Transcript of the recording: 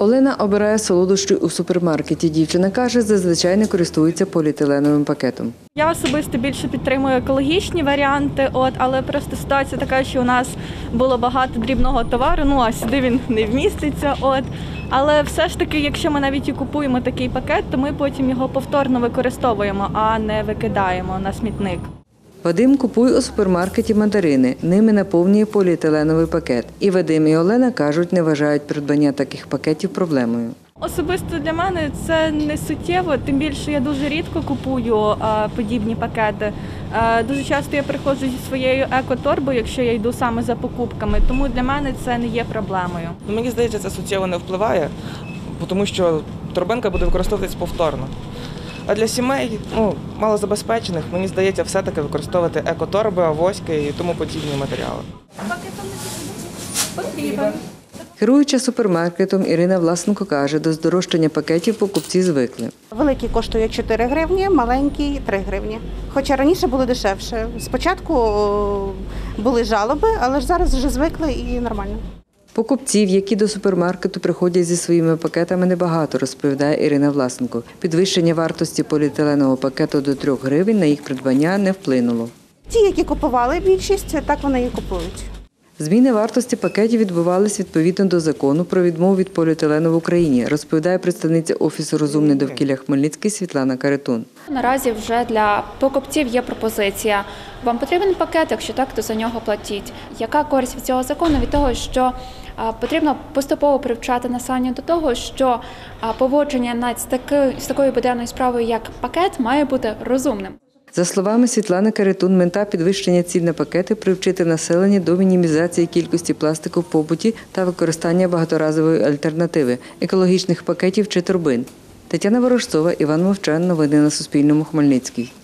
Олена обирає солодощі у супермаркеті. Дівчина каже, зазвичай не користується поліетиленовим пакетом. Я особисто більше підтримую екологічні варіанти, але просто ситуація така, що у нас було багато дрібного товару, а сюди він не вміститься. Але все ж таки, якщо ми навіть і купуємо такий пакет, то ми потім його повторно використовуємо, а не викидаємо на смітник. Вадим купує у супермаркеті мандарини. Ними наповнює поліетиленовий пакет. І Вадим, і Олена кажуть, не вважають придбання таких пакетів проблемою. Особисто для мене це не суттєво, тим більше я дуже рідко купую подібні пакети. Дуже часто я приходжу зі своєю екоторбою, якщо я йду саме за покупками, тому для мене це не є проблемою. Мені здається, це суттєво не впливає, тому що торбинка буде використовуватись повторно. А для сімей, малозабезпечених, мені здається, все-таки використовувати екоторби, авоськи і тому подібні матеріали. Керуюча супермаркетом Ірина Власенко каже, до здорожчання пакетів покупці звикли. Великий коштує 4 гривні, маленький – 3 гривні. Хоча раніше було дешевше. Спочатку були жалоби, але ж зараз вже звикли і нормально. Покупців, які до супермаркету приходять зі своїми пакетами, небагато, розповідає Ірина Власенко. Підвищення вартості поліетиленового пакету до 3 гривень на їх придбання не вплинуло. Ті, які купували більшість, так вони і купують. Зміни вартості пакетів відбувались відповідно до закону про відмову від поліетилену в Україні, розповідає представниця Офісу «Розумне довкілля Хмельницький» Світлана Каретун. Наразі вже для покупців є пропозиція. Вам потрібен пакет? Якщо так, то за нього платіть. Яка користь від цього закону? Від того, що потрібно поступово привчати населення до того, що поводження навіть з такою буденною справою, як пакет, має бути розумним. За словами Світлани Каретун, мета підвищення цін на пакети – привчити населення до мінімізації кількості пластику в побуті та використання багаторазової альтернативи – екологічних пакетів чи торбин. Тетяна Ворожцова, Іван Мовчан. Новини на Суспільному. Хмельницький.